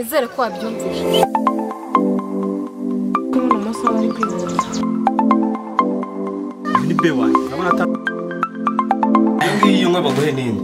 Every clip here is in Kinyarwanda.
nizere ko wabyumvise. Kubona amasaha ari kwihuta. Ni bewa. Urabona ata. Ngiyo umwe baguhe nini.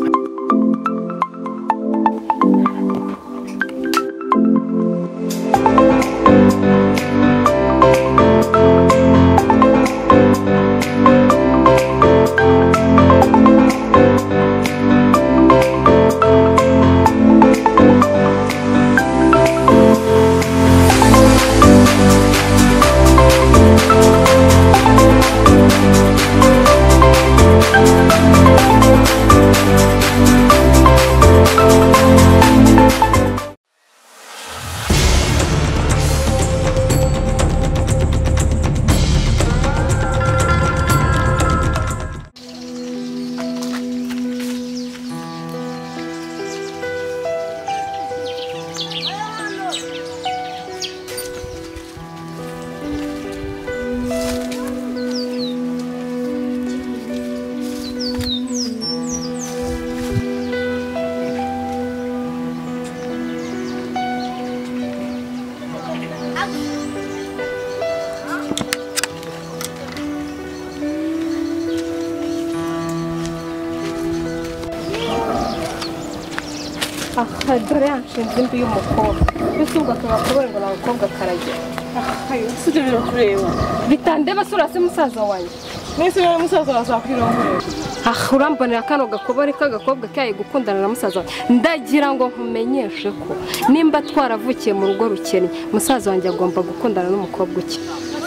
Dore yanshinze imbi y'umukobwa. Mbese ubwo akabakubera ngo n'abakobwa karajya. Ayo, sije biro kureba. Bitandeba sura se musaza wanjye. Nese rero musaza wazakwira ngo. Urambonera kano gakobore k'agakobwa kaye gukundana na musaza wanjye. Ndagira ngo nkumenyeshe ko nimba twaravukiye mu rugo rukennye, musaza wanjye agomba gukundana n'umukobwa uke.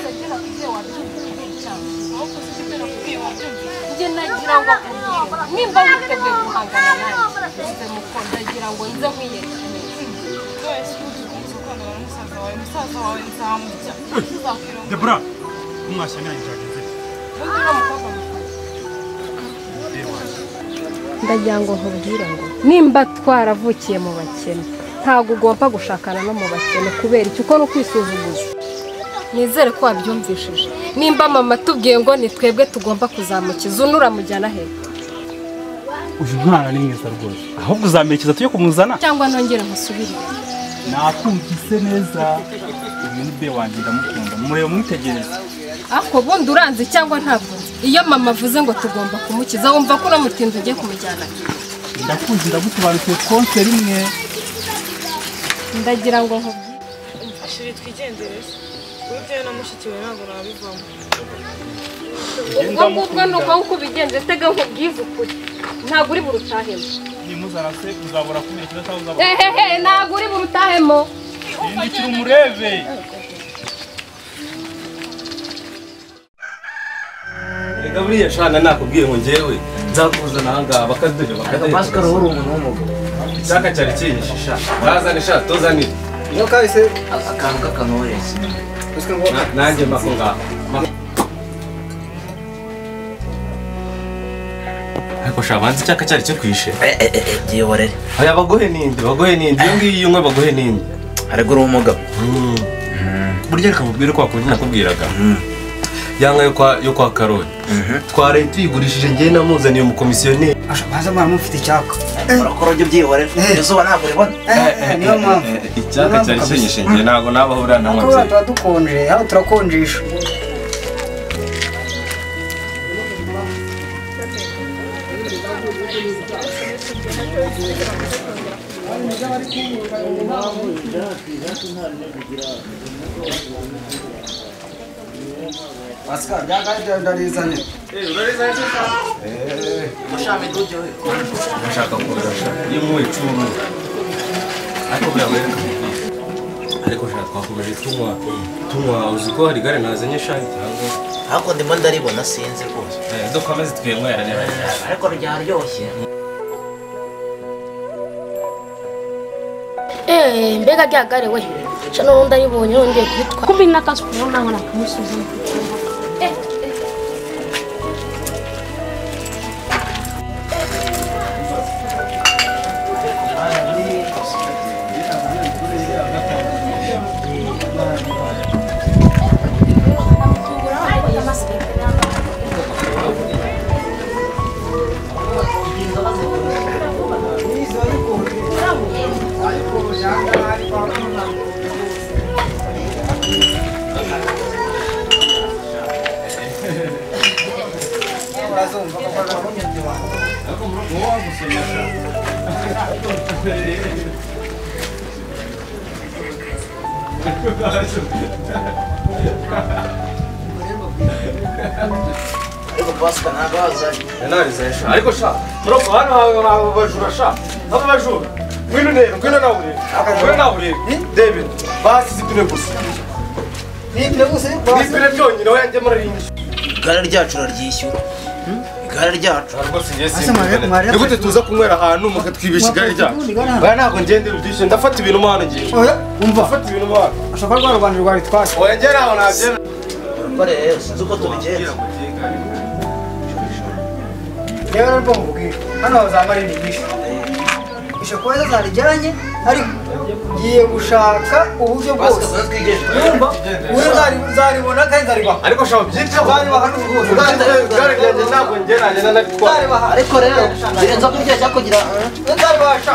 Njye nagira ngo nimba witeguye guhangana nanjye, ndagira ngo nze nkwiyerekane. Debra, umwashanya njagenze. Ndagira ngo nkubwire ngo nimba twaravukiye mu bakene, ntabwo ugomba gushakana no mu bakene kubera icyo uko no kwisuzuguza. Nizere ko wabyumvishije. Nimba mama tubwiye ngo ni twebwe tugomba kuzamukiza, unuramujyana he? Uyu mwana ni mwiza rwose. Ahubwo uzamerekeza tujye kumuzana Cyangwa nongere musubire. Nakumvise neza. Uyu ni be wanjye ndamukunda. Murebe mwitegereza. Ako bundi uranze cyangwa ntabwo nzi. Iyo mama avuze ngo tugomba kumukiza, wumva ko uramutinda ugiye kumujyana. Ndakuzi ndagusobanukiye konse rimwe. Ndagira ngo nkubwire. Ashiri twigendereze. Ubyo na mushikiwe ntabwo nabivamo. Ubwo nuko uko bigenze tega nkubwize ukuri. Ntabwo uri burutahemo. Nimuzana se uzabura kumerekeza cyangwa uzabura. Ntabwo uri burutahemo. Ndikira umureve. Rega buriya shana nakubwiye ngo ngewe nzakuzana ahangaha bakaduje bakaduje. Pascal uri umuntu w'umugabo. Icyaka cyari kinyishisha. Bazane sha tuzanire. Iyo kahise akantu k'akanores. Nanjye mako ngaho. Ariko sha banzi icyaka cyari cyo kwishe. Giyorere. Aya bagohe ninde? Bagohe ninde? Iyo ngiyo umwe bagohe ninde? Aregura umugabo. Burya reka mubwire ko akundi nakubwiraga. Yanga yo kwa Karoli. Tware tuyigurishije ngiye namuzaniye mu komisiyoneri. Baza mwana mufite icyaka. Urakoroje byiyorere. Izuba ntabwo ribona. Niyo mpamvu. Icyaka cyari kinyishe ngiye ntago nabahurira na mubyeyi. Tuba dukonje, aho turakonjesha. Pascal, gaga ndarizane. Urarizane sasa? Mushame duje we. Ndashaka kurasha. Iyo mwe icuru. Ariko byabereka. Ariko shaka twakomeje tunywa uziko hari gare nazanye shaka cyangwa. Hako ndimo ndaribona sinzi rwose. Dukomeze twemwera neza. Ariko ryaryoshye. Mbega ryagare we. Cano rundi aribonye nongeye kubitwa. Kumbi nakasukura naho nakumusuza. ariko Pasika ntabwo wazanye Yanarize sha. Ariko sha. Muroko hano aba bajura sha. Aba bajura. Ngwino rero, ngwino nawe rero. Ngwino nawe rero. David, basi zipine gusa. nibyo gusa Nipine byonyine wanjye murarinda. igare ryacu raryishyura igare ryacu Rwose ngese. Nigute tuza kunywera ahantu mukatwibisha igare ryacu. Baya ntabwo ngende rubyishe ndafata ibintu mwana ngiye. oya umva Ndafata ibintu mwana. ashaka rwa rwanda rwari twase Oya ngera aho nabyemera. bare sinzi uko tubigenza rero rwo mubwira hano bazamara ibisho isho kweza zarijyanye ariko ngiye gushaka uburyo bwose yumva uri zaribona kandi zaribaha Ariko sha byinshi zaribaha n'ubwose igare ryanjye ntabwo ngera ngenda nabitwara. zaribaha ariko rero birenza kurya cyangwa kugira zaribaha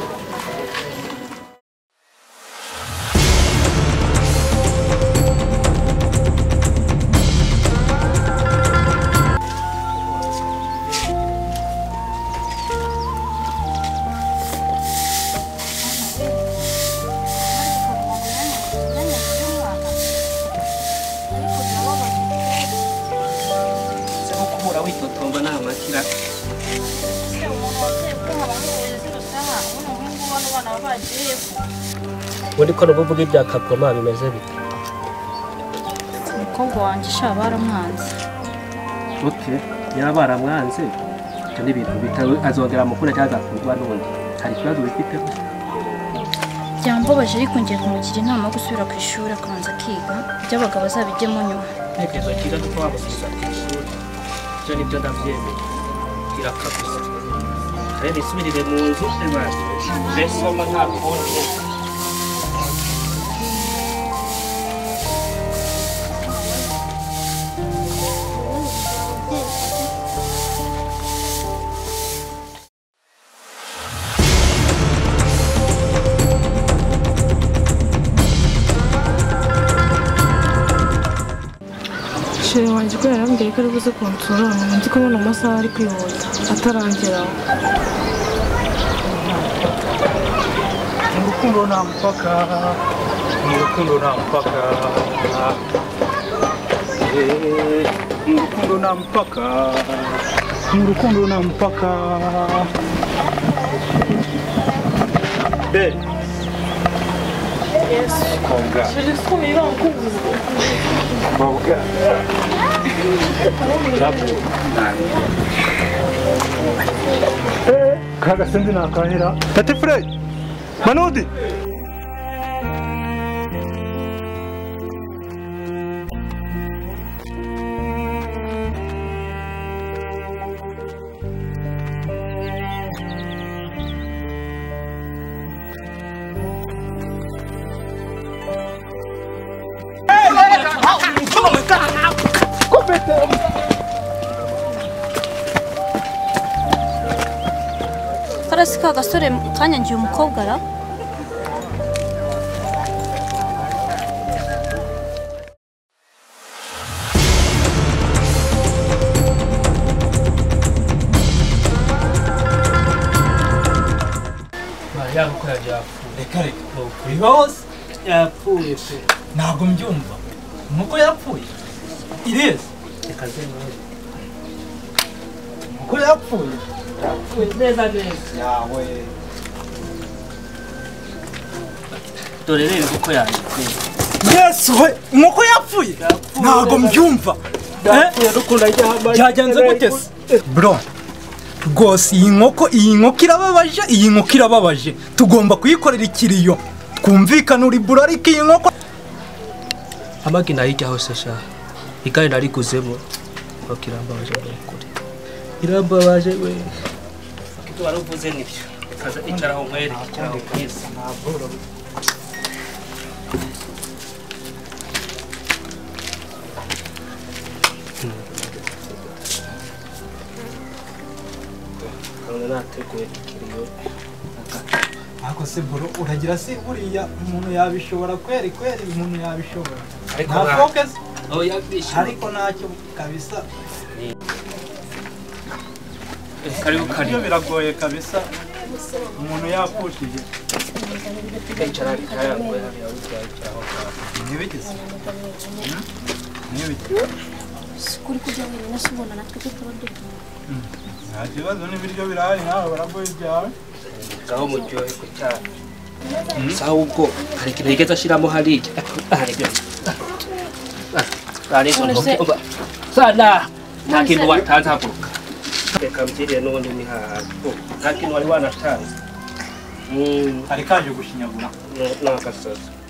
ubundi ko n'ubuvuga ibya kakoma bimeze bite umukobwa wanjye sha baramwanze okay yaba baramwanze ibyo ni ibintu bitari azongera mukuru cyangwa azakurwa n'undi hari ikibazo bifite byambabaje ariko ngiye kumugira inama yo gusubira ku ishuri akabanza akiga ibyabaga bazabijyemo nyuma intekerezo cyiza kuko wamusubiza ku ishuri ibyo nibyo ndabyemeye irakaguza rero isubirire mu nzu mbese soma nta kundi Sheri wanjye ko yarambwiye ko ari buze kunsura none nzi ko abona amasaha ari kwihuta atarangeraho. Urukundo nta mupaka, urukundo nta mupaka, urukundo nta mupaka, urukundo nta mupaka. Be. Yes. Konga. Sheri ko birankubuza. Konga. Rabu. Kaga sendi nakahera. Tati Fred. Manudi. karasi ka gasore kanyangiye umukobwa ara yaba uko yagiye apfuye Reka reka. Ibibazo yapfuye pe ntabwo mbyumva. Nuko yapfuye. Ireze. reka zemwe Nuko yapfuye. neza neza Yawe. dore rero uko yanditse Yesu we, nuko yapfuye. Ntabwo mbyumva. yapfuye n'ukuntu ajya hamara Byagenze gute se? Bro. Rwose iyi nkoko irababaje tugomba kuyikorera ikiriyo twumvikana uri buro ariko iyi nkoko amagi nayijya hose sha igare nariguzemo nuko irambabaje n'ukuri irambabaje we ibyo wari uvuze nibyo ikaza icara aho mwere icara aho mwese nateguye ikiriyo Ako se bro uragira se buriya umuntu yabishobora kweri umuntu yabishobora ariko nta focus oya bishe ariko ntacyo kabisa karibu karibu. Ibyo biragoye kabisa umuntu yapfushije. Icara kaya ngo hariya wicara. Nibigeze. Nibigeze. kuri kujya wenyine subona natwe tukaba duto. Nta kibazo n'ibiryo birahari nawe baragoye ibyawe. Gaho muryohe ku cyane. Sawa ubwo hari ikintu yigeze ashiramo hariya. Sana nta kintu watanze haguruka. Reka mbwiriye n'ubundi ni hahaga. Nta kintu wari wanatanze. Hari kaje gushinyagura. N'agasozi.